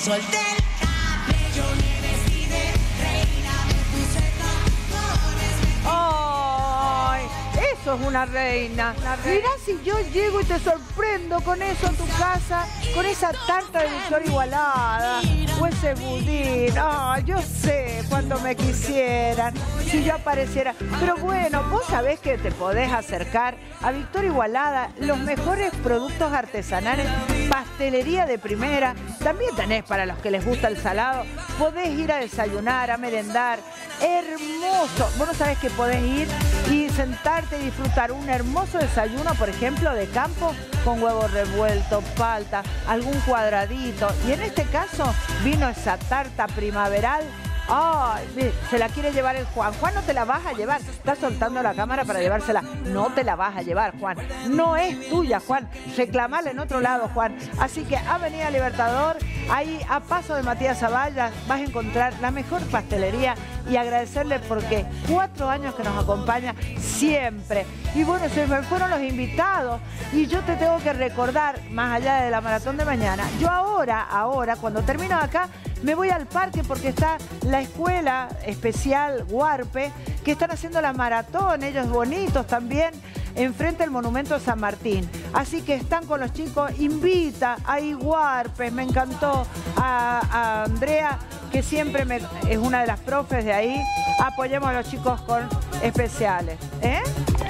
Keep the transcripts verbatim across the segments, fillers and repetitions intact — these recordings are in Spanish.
solté el cabello, me vestí de reina, me puse tacones, me... ¡Ay! Eso es una reina. Mirá si yo llego y te sorprendo con eso en tu casa, con esa tarta de Victoria Igualada o ese budín. ¡Ay, yo sé cuando me quisieran, si yo apareciera! Pero bueno, vos sabés que te podés acercar a Victoria Igualada, los mejores productos artesanales, pastelería de primera. También tenés para los que les gusta el salado, podés ir a desayunar, a merendar. Hermoso. Vos no sabés que podés ir y sentarte y disfrutar un hermoso desayuno, por ejemplo, de campo, con huevo revuelto, palta, algún cuadradito. Y en este caso vino esa tarta primaveral. Ay, se la quiere llevar el Juan. Juan, no te la vas a llevar. Está soltando la cámara para llevársela. No te la vas a llevar, Juan. No es tuya, Juan. Reclamala en otro lado, Juan. Así que Avenida Libertador, ahí a paso de Matías Zavallas, vas a encontrar la mejor pastelería y agradecerle porque cuatro años que nos acompaña siempre. Y bueno, se me fueron los invitados y yo te tengo que recordar, más allá de la maratón de mañana, yo ahora, ahora, cuando termino acá, me voy al parque porque está la escuela especial Huarpe, que están haciendo la maratón, ellos bonitos también, enfrente del Monumento San Martín. Así que están con los chicos, invita a Huarpe, me encantó, a, a Andrea, que siempre me, es una de las profes de ahí. Apoyemos a los chicos con especiales, ¿eh?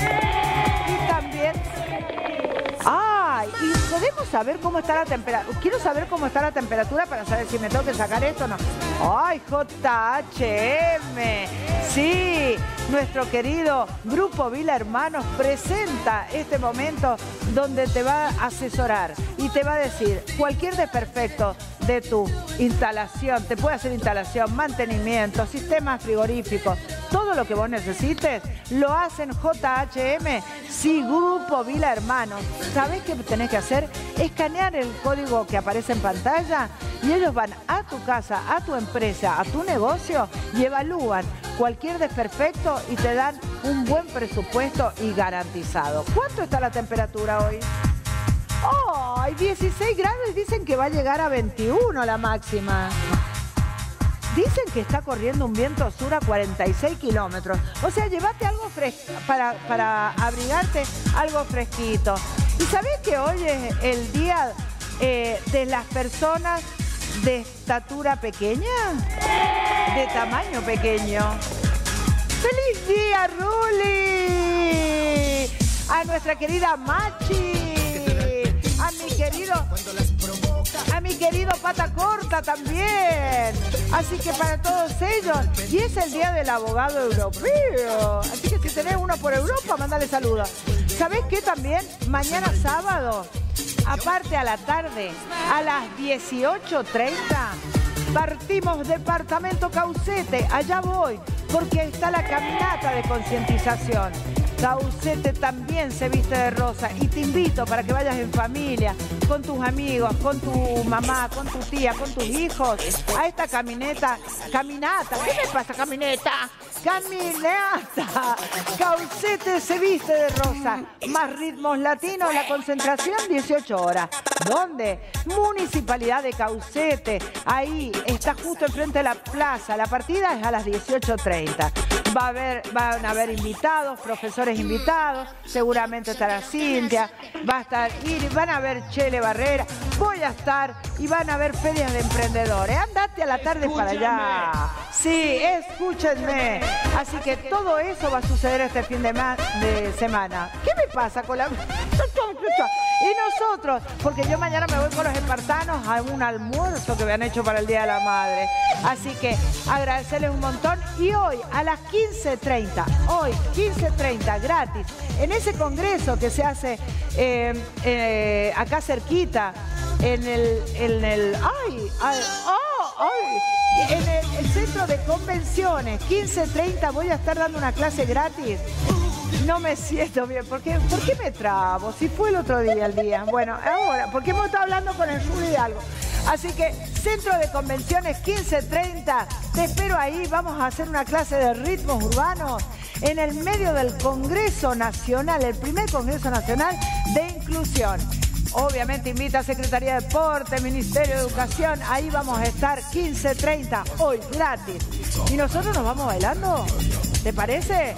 Y también... ¡Ay! ¿Y podemos saber cómo está la temperatura? Quiero saber cómo está la temperatura para saber si me tengo que sacar esto o no. ¡Ay, J H M! Sí, nuestro querido Grupo Vila Hermanos presenta este momento donde te va a asesorar y te va a decir cualquier desperfecto de tu instalación. Te puede hacer instalación, mantenimiento, sistemas frigoríficos, todo lo que vos necesites, lo hacen J H M, sí, Grupo Vila Hermanos. ¿Sabés qué tenés que hacer? Escanear el código que aparece en pantalla y ellos van a tu casa, a tu empresa, a tu negocio y evalúan cualquier desperfecto y te dan un buen presupuesto y garantizado. ¿Cuánto está la temperatura hoy? ¡Oh! Hay dieciséis grados y dicen que va a llegar a veintiuno la máxima. Dicen que está corriendo un viento sur a cuarenta y seis kilómetros. O sea, llévate algo fresco para, para abrigarte, algo fresquito. ¿Y sabés que hoy es el día eh, de las personas de estatura pequeña? De tamaño pequeño. ¡Feliz día, Ruli! A nuestra querida Machi. A mi querido... A mi querido Pata Corta también. Así que para todos ellos. Y es el día del abogado europeo. Así que si tenés uno por Europa, mándale saludos. ¿Sabés qué también? Mañana sábado, aparte a la tarde, a las dieciocho treinta, partimos departamento Caucete. Allá voy, porque está la caminata de concientización. Caucete también se viste de rosa y te invito para que vayas en familia, con tus amigos, con tu mamá, con tu tía, con tus hijos, a esta camineta, caminata, ¿qué me pasa, camineta? Caminata, Caucete se viste de rosa, más ritmos latinos, la concentración dieciocho horas. ¿Dónde? Municipalidad de Caucete, ahí está justo enfrente de la plaza, la partida es a las dieciocho treinta. Va a haber, van a haber invitados, profesores invitados, seguramente estará Cintia, va a estar Iris, van a ver Chele Barrera, voy a estar y van a haber ferias de emprendedores. Andate a la tarde Escúchame. Para allá. Sí, escúchenme. Así que todo eso va a suceder este fin de, de semana. ¿Qué me pasa con la... Y nosotros, porque yo mañana me voy con los espartanos a un almuerzo que me han hecho para el Día de la Madre. Así que agradecerles un montón. Y hoy a las quince treinta, hoy quince treinta, gratis, en ese congreso que se hace eh, eh, acá cerquita, en el, en el, ay, ay, oh, ay, en el, el centro de convenciones, quince treinta, voy a estar dando una clase gratis. No me siento bien. ¿Por qué, ¿Por qué me trabo? Si fue el otro día el día. Bueno, ahora, porque hemos estado hablando con el Juli de algo. Así que, Centro de Convenciones quince treinta, te espero ahí. Vamos a hacer una clase de ritmos urbanos en el medio del Congreso Nacional, el primer Congreso Nacional de Inclusión. Obviamente invita a Secretaría de Deporte, Ministerio de Educación. Ahí vamos a estar quince treinta, hoy gratis. ¿Y nosotros nos vamos bailando? ¿Te parece?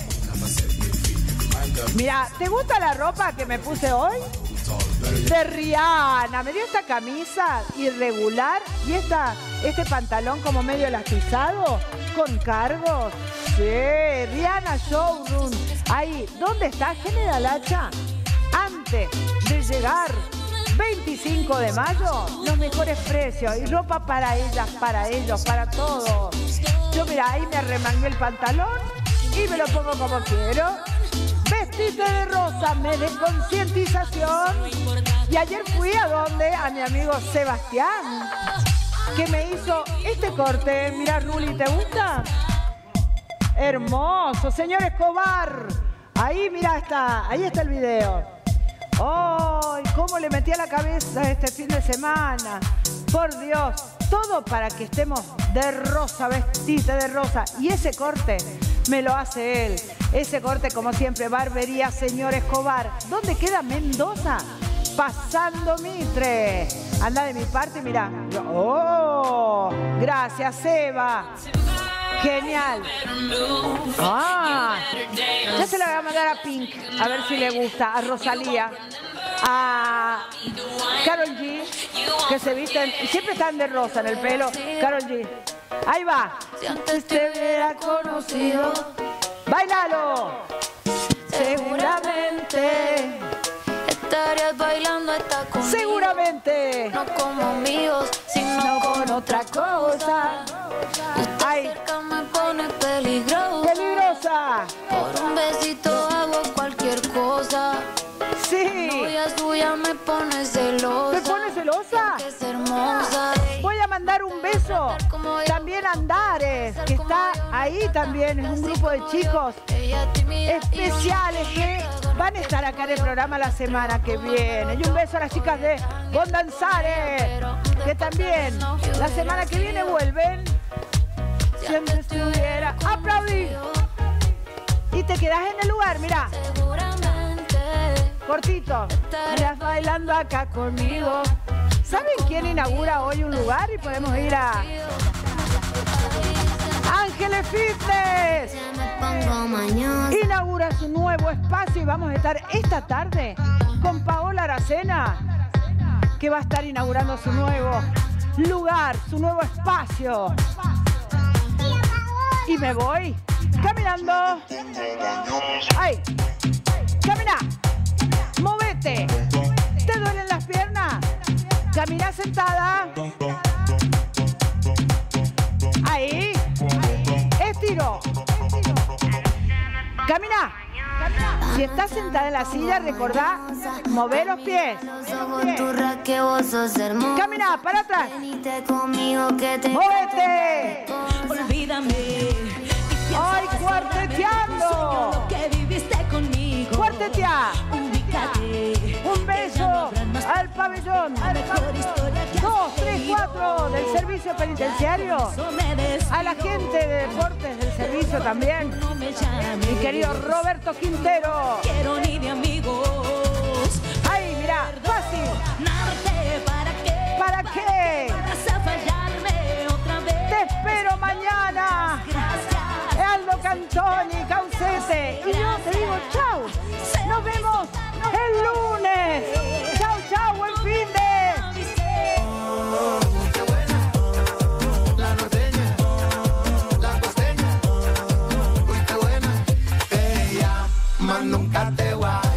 Mira, ¿te gusta la ropa que me puse hoy? De Rihanna. Me dio esta camisa irregular y esta, este pantalón como medio elastizado con cargos. Sí, Rihanna Showroom. Ahí, ¿dónde está General Hacha? Antes de llegar, veinticinco de mayo, los mejores precios y ropa para ellas, para ellos, para todos. Yo mira, ahí me arremangué el pantalón y me lo pongo como quiero. Vestite de rosa, me de concientización. Y ayer fui a donde, a mi amigo Sebastián, que me hizo este corte. Mira, Ruli, ¿te gusta? Hermoso, señor Escobar. Ahí, mira, está, ahí está el video. ¡Ay, cómo le metí a la cabeza este fin de semana! Por Dios, todo para que estemos de rosa, vestite de rosa. Y ese corte me lo hace él. Ese corte, como siempre, barbería señor Escobar. ¿Dónde queda Mendoza? Pasando Mitre. Anda de mi parte, mira. ¡Oh! Gracias, Seba. Genial. Ah, ya se la voy a mandar a Pink, a ver si le gusta, a Rosalía, a Karol G, que se visten, y siempre están de rosa en el pelo. Karol G. Ahí va. Si antes te hubiera conocido, ¡Báilalo! Seguramente. estarías bailando esta conmigo. Seguramente. No como amigos, sino No con con otra cosa. usted Ay. cerca me pone peligroso. Peligrosa. Por un besito hago cualquier cosa. Sí. Novia suya me pone celosa. ¿Te pones celosa? Que es hermosa. Voy a mandar un beso también a Andares, que está ahí también, es un grupo de chicos Ella tímida y especiales que van a estar acá en el programa la semana que viene. Y un beso a las chicas de Bondanzare, que también la semana que viene vuelven. Si antes estuviera, aplaudí. Y te quedas en el lugar, mira, seguramente cortito. Miras bailando acá conmigo. ¿Saben quién inaugura hoy un lugar? Y podemos ir a Ángeles Fitness. me pongo mañosa. Inaugura su nuevo espacio y vamos a estar esta tarde con Paola Aracena, que va a estar inaugurando su nuevo lugar, su nuevo espacio. Y me voy caminando. ¡Ay! ¡Camina! ¡Móvete! ¿Te duelen las piernas? Camina sentada. Ahí. Estiro. Camina. Si estás sentada en la silla, recordá mover los pies. Que vos sos hermosa. Camina, para atrás. Venite conmigo que te ¡Móvete! Olvídame. ¡Ay, cuarteteando! Que viviste conmigo. ¡Cuartetea! Ubícate. Un beso al pabellón. Mejor historia que Dos, tres, cuatro del servicio penitenciario. eso me des. A la gente de deportes del servicio también. No me llames. Mi querido Roberto Quintero. Quiero ni de amigos. Ahí, mira, fácil. Narte, ¿para qué? ¿Para qué? Vas a fallarme otra vez. Te espero mañana. Gracias. Aldo Cantoni, Caucete. Y yo te digo chau. Nos vemos el lunes. Chau, chau, buen fin de... La norteña, la costeña, uy qué buena, ella más nunca te va.